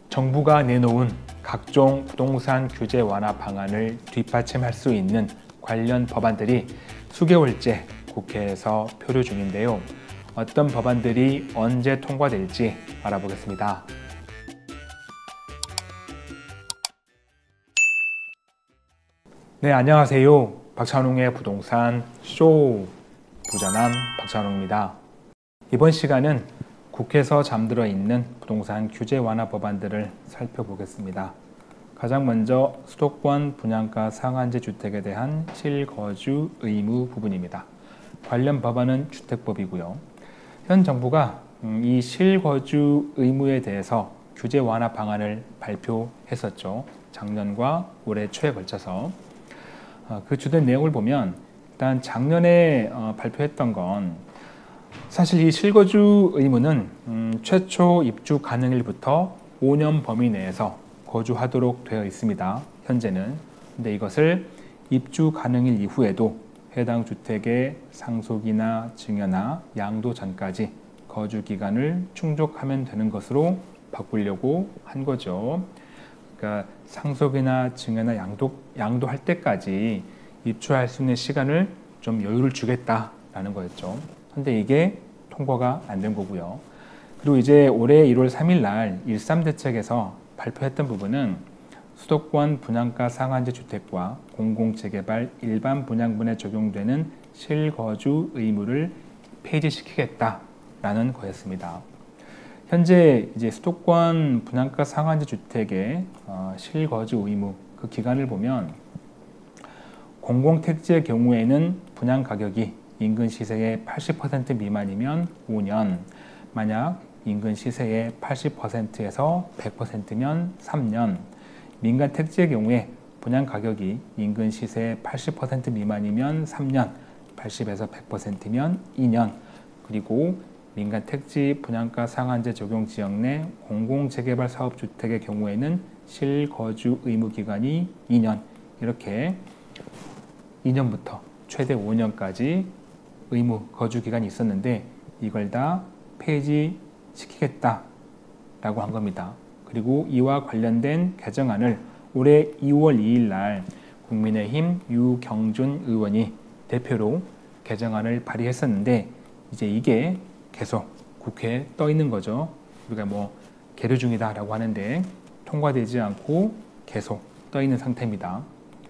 정부가 내놓은 각종 부동산 규제 완화 방안을 뒷받침할 수 있는 관련 법안들이 수개월째 국회에서 표류 중인데요. 어떤 법안들이 언제 통과될지 알아보겠습니다. 네, 안녕하세요. 박찬웅의 부동산 쇼 부자남 박찬웅입니다. 이번 시간은 국회에서 잠들어 있는 부동산 규제 완화 법안들을 살펴보겠습니다. 가장 먼저 수도권 분양가 상한제 주택에 대한 실거주 의무 부분입니다. 관련 법안은 주택법이고요. 현 정부가 이 실거주 의무에 대해서 규제 완화 방안을 발표했었죠. 작년과 올해 초에 걸쳐서. 그 주된 내용을 보면 일단 작년에 발표했던 건 사실 이 실거주 의무는 최초 입주 가능일부터 5년 범위 내에서 거주하도록 되어 있습니다. 현재는. 근데 이것을 입주 가능일 이후에도 해당 주택의 상속이나 증여나 양도 전까지 거주 기간을 충족하면 되는 것으로 바꾸려고 한 거죠. 그러니까 상속이나 증여나 양도할 때까지 입주할 수 있는 시간을 좀 여유를 주겠다라는 거였죠. 근데 이게 통과가 안 된 거고요. 그리고 이제 올해 1월 3일 날 13대책에서 발표했던 부분은 수도권 분양가 상한제 주택과 공공재개발 일반 분양분에 적용되는 실거주 의무를 폐지시키겠다라는 거였습니다. 현재 이제 수도권 분양가 상한제 주택의 실거주 의무 그 기간을 보면 공공택지의 경우에는 분양 가격이 인근 시세의 80% 미만이면 5년, 만약 인근 시세의 80%에서 100%면 3년, 민간 택지의 경우에 분양 가격이 인근 시세의 80% 미만이면 3년, 80에서 100%면 2년, 그리고 민간 택지 분양가 상한제 적용 지역 내 공공재개발 사업주택의 경우에는 실거주 의무 기간이 2년, 이렇게 2년부터 최대 5년까지 의무 거주 기간이 있었는데 이걸 다 폐지시키겠다라고 한 겁니다. 그리고 이와 관련된 개정안을 올해 2월 2일 날 국민의힘 유경준 의원이 대표로 개정안을 발의했었는데 이제 이게 계속 국회에 떠 있는 거죠. 우리가 뭐 계류 중이다라고 하는데 통과되지 않고 계속 떠 있는 상태입니다.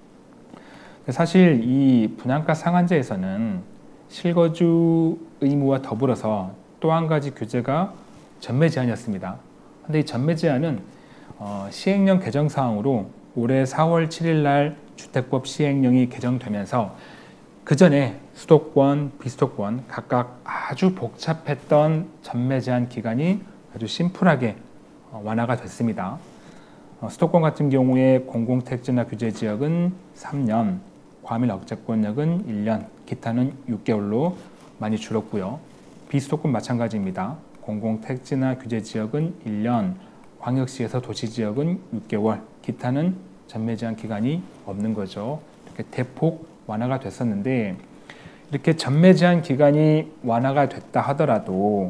사실 이 분양가 상한제에서는 실거주 의무와 더불어서 또 한 가지 규제가 전매 제한이었습니다. 근데 이 전매 제한은 시행령 개정 사항으로 올해 4월 7일 날 주택법 시행령이 개정되면서 그 전에 수도권, 비수도권 각각 아주 복잡했던 전매 제한 기간이 아주 심플하게 완화가 됐습니다. 수도권 같은 경우에 공공택지나 규제지역은 3년, 과밀 억제권역은 1년, 기타는 6개월로 많이 줄었고요. 비수도권 마찬가지입니다. 공공택지나 규제지역은 1년, 광역시에서 도시지역은 6개월, 기타는 전매제한 기간이 없는 거죠. 이렇게 대폭 완화가 됐었는데 이렇게 전매제한 기간이 완화가 됐다 하더라도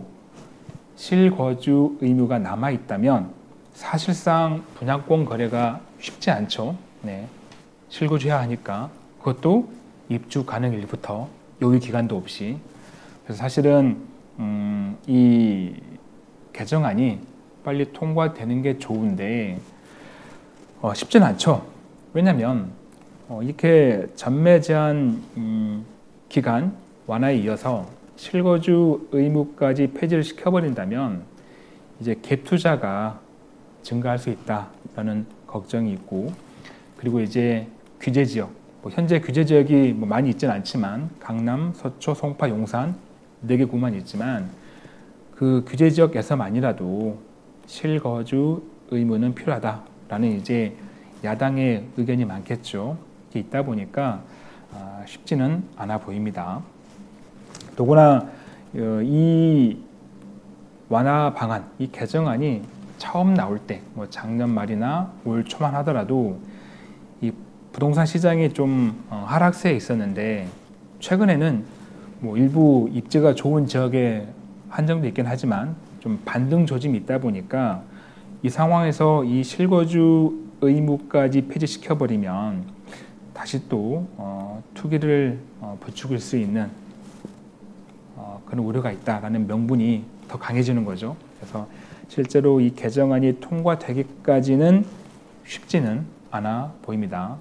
실거주 의무가 남아있다면 사실상 분양권 거래가 쉽지 않죠. 네. 실거주해야 하니까. 그것도 입주 가능일부터 여유 기간도 없이. 그래서 사실은 이 개정안이 빨리 통과되는 게 좋은데 쉽지는 않죠. 왜냐하면 이렇게 전매 제한 기간 완화에 이어서 실거주 의무까지 폐지를 시켜버린다면 이제 갭 투자가 증가할 수 있다라는 걱정이 있고, 그리고 이제 규제 지역, 현재 규제 지역이 많이 있지는 않지만 강남, 서초, 송파, 용산 4개 구만 있지만 그 규제 지역에서만이라도 실거주 의무는 필요하다라는 이제 야당의 의견이 많겠죠. 이게 있다 보니까 쉽지는 않아 보입니다. 더구나 이 완화 방안, 이 개정안이 처음 나올 때, 작년 말이나 올 초만 하더라도 이 부동산 시장이 좀 하락세에 있었는데 최근에는 일부 입지가 좋은 지역에 한정돼 있긴 하지만 좀 반등 조짐이 있다 보니까 이 상황에서 이 실거주 의무까지 폐지시켜버리면 다시 또 투기를 부추길 수 있는 그런 우려가 있다라는 명분이 더 강해지는 거죠. 그래서 실제로 이 개정안이 통과되기까지는 쉽지는 않아 보입니다.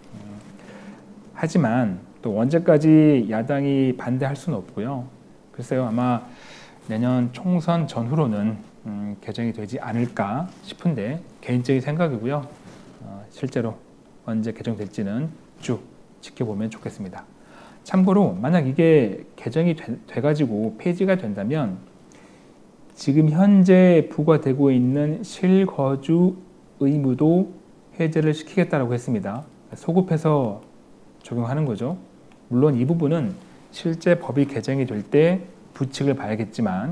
하지만 또 언제까지 야당이 반대할 수는 없고요. 글쎄요, 아마 내년 총선 전후로는 개정이 되지 않을까 싶은데 개인적인 생각이고요. 실제로 언제 개정될지는 쭉 지켜보면 좋겠습니다. 참고로 만약 이게 개정이 돼가지고 폐지가 된다면 지금 현재 부과되고 있는 실거주 의무도 해제를 시키겠다라고 했습니다. 소급해서 적용하는 거죠. 물론 이 부분은 실제 법이 개정이 될 때 부칙을 봐야겠지만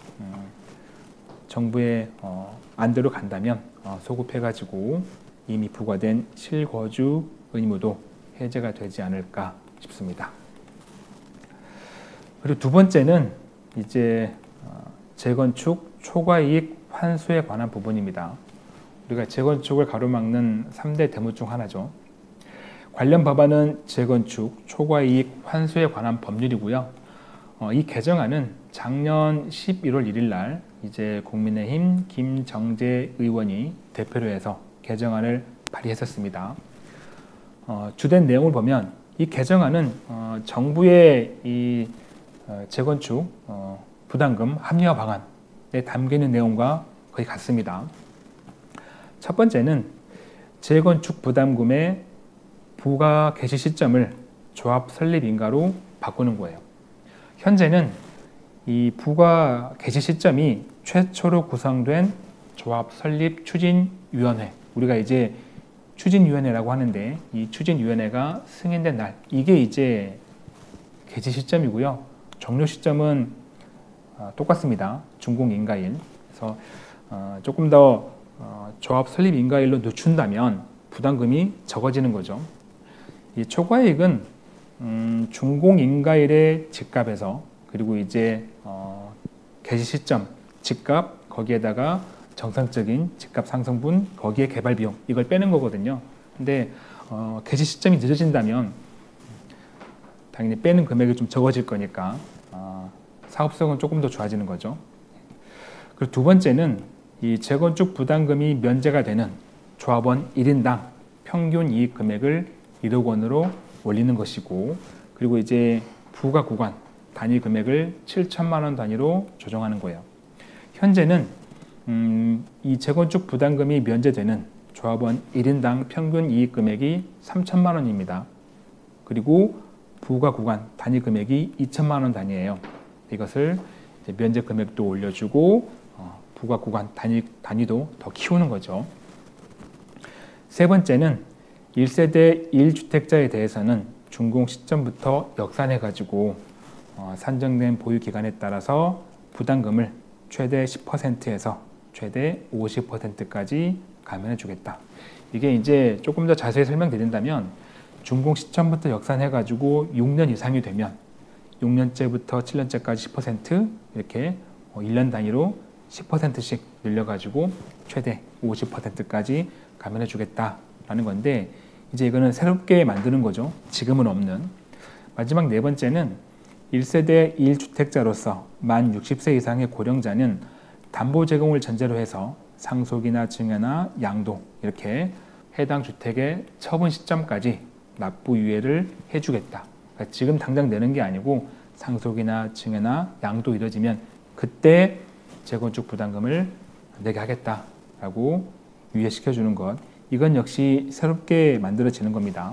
정부의 안대로 간다면 소급해가지고 이미 부과된 실거주 의무도 해제가 되지 않을까 싶습니다. 그리고 두 번째는 이제 재건축 초과이익 환수에 관한 부분입니다. 우리가 재건축을 가로막는 3대 대목 중 하나죠. 관련 법안은 재건축 초과이익 환수에 관한 법률이고요. 이 개정안은 작년 11월 1일 날 이제 국민의힘 김정재 의원이 대표로 해서 개정안을 발의했었습니다. 주된 내용을 보면 이 개정안은 정부의 이 재건축 부담금 합리화 방안에 담겨 있는 내용과 거의 같습니다. 첫 번째는 재건축 부담금의 부과 개시 시점을 조합 설립 인가로 바꾸는 거예요. 현재는 이 부과 개시 시점이 최초로 구성된 조합 설립 추진위원회, 우리가 이제 추진위원회라고 하는데 이 추진위원회가 승인된 날, 이게 이제 개시 시점이고요. 종료 시점은 똑같습니다. 준공인가일. 그래서 조금 더 조합 설립 인가일로 늦춘다면 부담금이 적어지는 거죠. 이 초과이익은 준공인가일의 집값에서 그리고 이제 개시 시점 집값 거기에다가 정상적인 집값 상승분 거기에 개발 비용 이걸 빼는 거거든요. 근데 개시 시점이 늦어진다면 당연히 빼는 금액이 좀 적어질 거니까 사업성은 조금 더 좋아지는 거죠. 그리고 두 번째는 이 재건축 부담금이 면제가 되는 조합원 1인당 평균 이익 금액을 1억 원으로 올리는 것이고, 그리고 이제 부과 구간 단위 금액을 7천만 원 단위로 조정하는 거예요. 현재는 이 재건축 부담금이 면제되는 조합원 1인당 평균 이익 금액이 3천만 원입니다. 그리고 부과 구간 단위 금액이 2천만 원 단위예요. 이것을 이제 면제 금액도 올려주고 부과 구간 단위도 더 키우는 거죠. 세 번째는 1세대 1주택자에 대해서는 준공 시점부터 역산해 가지고 산정된 보유 기간에 따라서 부담금을 최대 10%에서 최대 50%까지 감면해 주겠다. 이게 이제 조금 더 자세히 설명드린다면 준공 시점부터 역산해 가지고 6년 이상이 되면 6년째부터 7년째까지 10% 이렇게 1년 단위로 10%씩 늘려가지고 최대 50%까지 감면해 주겠다라는 건데, 이제 이거는 새롭게 만드는 거죠. 지금은 없는. 마지막 네 번째는 1세대 1주택자로서 만 60세 이상의 고령자는 담보 제공을 전제로 해서 상속이나 증여나 양도 이렇게 해당 주택의 처분 시점까지 납부 유예를 해주겠다. 그러니까 지금 당장 내는 게 아니고 상속이나 증여나 양도 이뤄지면 그때 재건축 부담금을 내게 하겠다라고 유예시켜주는 것, 이건 역시 새롭게 만들어지는 겁니다.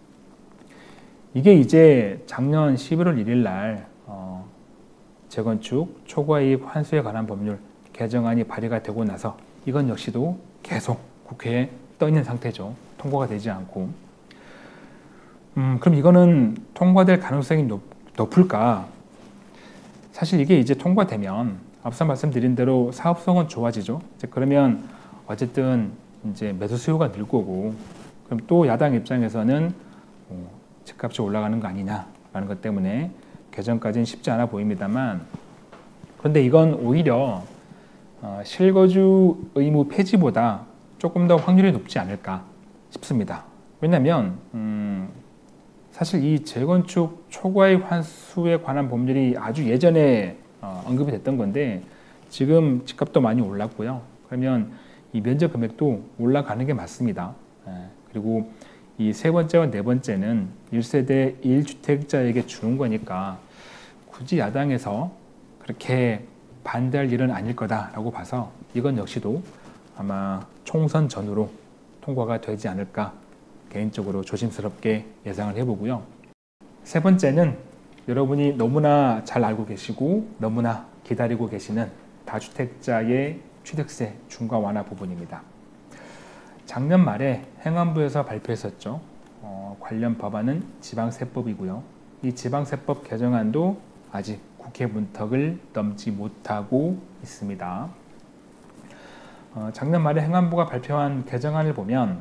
이게 이제 작년 11월 1일 날 재건축 초과이익 환수에 관한 법률 개정안이 발의가 되고 나서 이건 역시도 계속 국회에 떠 있는 상태죠. 통과가 되지 않고. 그럼 이거는 통과될 가능성이 높을까? 사실 이게 이제 통과되면 앞서 말씀드린 대로 사업성은 좋아지죠. 이제 그러면 어쨌든 이제 매수 수요가 늘 거고, 그럼 또 야당 입장에서는 집값이 올라가는 거 아니냐라는 것 때문에 개정까지는 쉽지 않아 보입니다만, 그런데 이건 오히려 실거주 의무 폐지보다 조금 더 확률이 높지 않을까 싶습니다. 왜냐하면 사실 이 재건축 초과이익 환수에 관한 법률이 아주 예전에 언급이 됐던 건데 지금 집값도 많이 올랐고요. 그러면 이 면적 금액도 올라가는 게 맞습니다. 그리고 이 세 번째와 네 번째는 1세대 1주택자에게 주는 거니까 굳이 야당에서 그렇게 반대할 일은 아닐 거다라고 봐서 이건 역시도 아마 총선 전후로 통과가 되지 않을까 개인적으로 조심스럽게 예상을 해보고요. 세 번째는 여러분이 너무나 잘 알고 계시고 너무나 기다리고 계시는 다주택자의 취득세 중과 완화 부분입니다. 작년 말에 행안부에서 발표했었죠. 관련 법안은 지방세법이고요. 이 지방세법 개정안도 아직 국회 문턱을 넘지 못하고 있습니다. 작년 말에 행안부가 발표한 개정안을 보면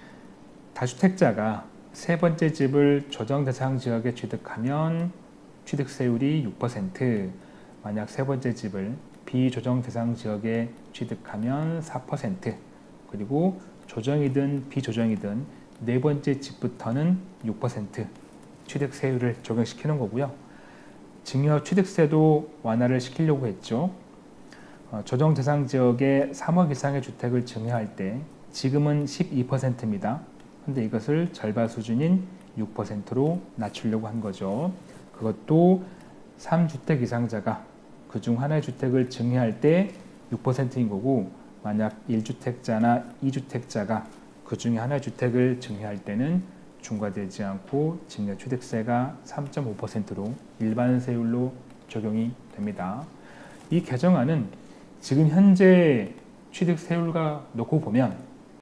다주택자가 세 번째 집을 조정 대상 지역에 취득하면 취득세율이 6%, 만약 세 번째 집을 비조정 대상 지역에 취득하면 4%, 그리고 조정이든 비조정이든 네 번째 집부터는 6% 취득세율을 적용시키는 거고요. 증여 취득세도 완화를 시키려고 했죠. 조정 대상 지역에 3억 이상의 주택을 증여할 때 지금은 12%입니다. 근데 이것을 절반 수준인 6%로 낮추려고 한 거죠. 그것도 3주택 이상자가 그중 하나의 주택을 증여할 때 6%인 거고, 만약 1주택자나 2주택자가 그 중에 하나의 주택을 증여할 때는 중과되지 않고 증여 취득세가 3.5%로 일반 세율로 적용이 됩니다. 이 개정안은 지금 현재 취득세율과 놓고 보면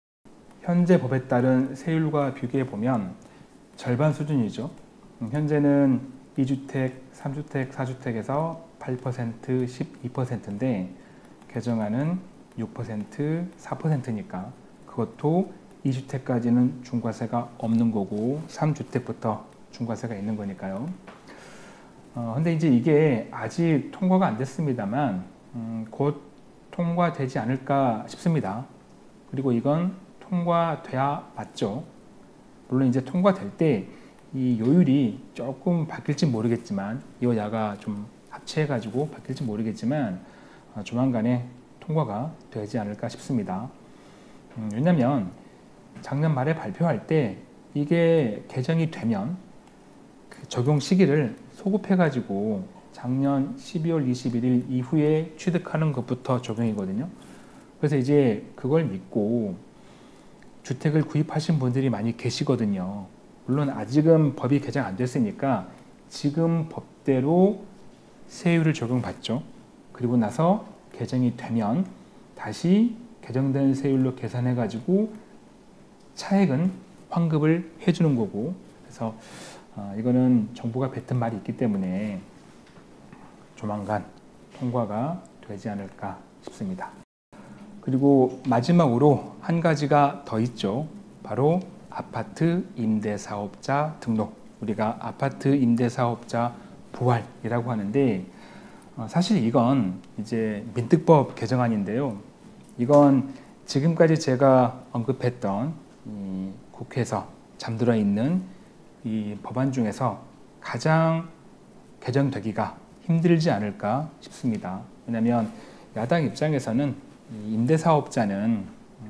현재 법에 따른 세율과 비교해 보면 절반 수준이죠. 현재는 2주택, 3주택, 4주택에서 8%, 12%인데 개정안은 6%, 4%니까 그것도 2주택까지는 중과세가 없는 거고 3주택부터 중과세가 있는 거니까요. 근데 이제 이게 아직 통과가 안 됐습니다만 곧 통과되지 않을까 싶습니다. 그리고 이건 통과돼야 맞죠. 물론 이제 통과될 때 이 요율이 조금 바뀔지 모르겠지만 여야가 좀 합치해가지고 바뀔지 모르겠지만 조만간에 통과가 되지 않을까 싶습니다. 왜냐하면 작년 말에 발표할 때 이게 개정이 되면 그 적용 시기를 소급해가지고 작년 12월 21일 이후에 취득하는 것부터 적용이거든요. 그래서 이제 그걸 믿고 주택을 구입하신 분들이 많이 계시거든요. 물론 아직은 법이 개정 안 됐으니까 지금 법대로 세율을 적용받죠. 그리고 나서 개정이 되면 다시 개정된 세율로 계산해 가지고 차액은 환급을 해주는 거고, 그래서 이거는 정부가 뱉은 말이 있기 때문에 조만간 통과가 되지 않을까 싶습니다. 그리고 마지막으로 한 가지가 더 있죠. 바로 아파트 임대사업자 등록, 우리가 아파트 임대사업자 부활이라고 하는데 사실 이건 이제 민특법 개정안인데요. 이건 지금까지 제가 언급했던 이 국회에서 잠들어 있는 이 법안 중에서 가장 개정되기가 힘들지 않을까 싶습니다. 왜냐하면 야당 입장에서는 이 임대사업자는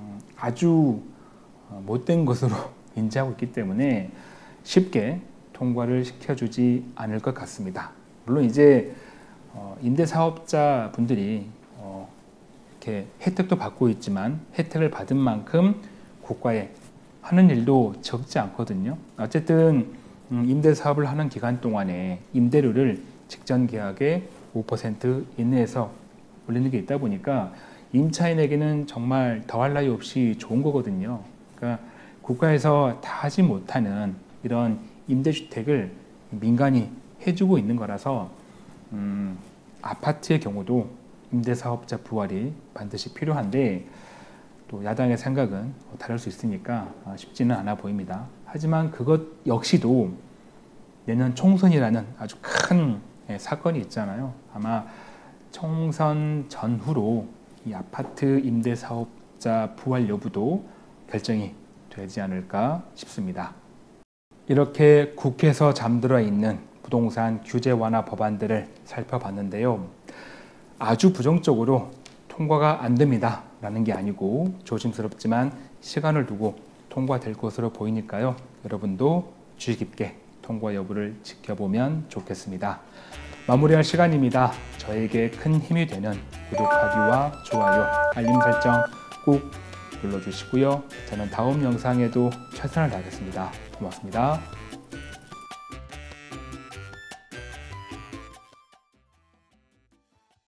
아주 못된 것으로 인지하고 있기 때문에 쉽게 통과를 시켜주지 않을 것 같습니다. 물론 이제 임대사업자 분들이 이렇게 혜택도 받고 있지만 혜택을 받은 만큼 국가에 하는 일도 적지 않거든요. 어쨌든 임대사업을 하는 기간 동안에 임대료를 직전 계약의 5% 이내에서 올리는 게 있다 보니까 임차인에게는 정말 더할 나위 없이 좋은 거거든요. 그러니까 국가에서 다 하지 못하는 이런 임대주택을 민간이 해주고 있는 거라서 아파트의 경우도 임대사업자 부활이 반드시 필요한데 또 야당의 생각은 다를 수 있으니까 쉽지는 않아 보입니다. 하지만 그것 역시도 내년 총선이라는 아주 큰 사건이 있잖아요. 아마 총선 전후로 이 아파트 임대사업자 부활 여부도 결정이 되지 않을까 싶습니다. 이렇게 국회에서 잠들어 있는 부동산 규제 완화 법안들을 살펴봤는데요. 아주 부정적으로 통과가 안 됩니다 라는 게 아니고 조심스럽지만 시간을 두고 통과될 것으로 보이니까요. 여러분도 주의 깊게 통과 여부를 지켜보면 좋겠습니다. 마무리할 시간입니다. 저에게 큰 힘이 되는 구독하기와 좋아요, 알림 설정 꼭 눌러주시고요. 저는 다음 영상에도 최선을 다하겠습니다. 고맙습니다.